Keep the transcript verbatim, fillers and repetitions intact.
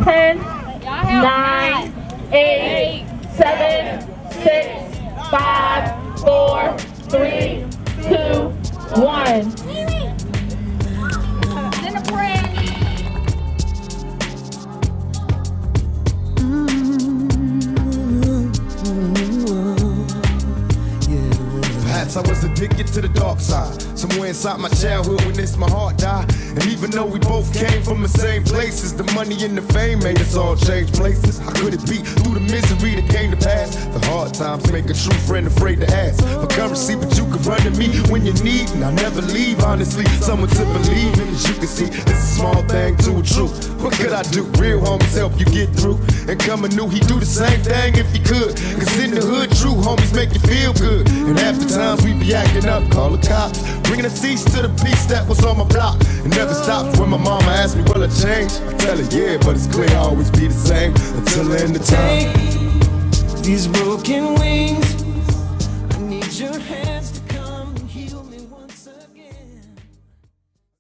ten, nine, eight, seven, six, five, four, three, two, one. Then a friend. Perhaps I was addicted to the dark side. Somewhere inside my childhood when this my heart died. And even though we both came from the same places, the money and the fame made us all change places. How could it be through the misery that came to pass? The hard times make a true friend afraid to ask for currency, but you can run to me when you need, and I never leave, honestly. Someone to believe in, as you can see, it's a small thing to a truth. What could I do? Real homies help you get through. And coming new, he do the same thing if he could. Cause in the hood, true homies make you feel good. And half the times we be acting up, call the cops, bringing a cease to the peace that was on my block. It never stops when my mama asks me, will I change? I tell her, yeah, but it's clear I'll always be the same until the end of time. These broken wings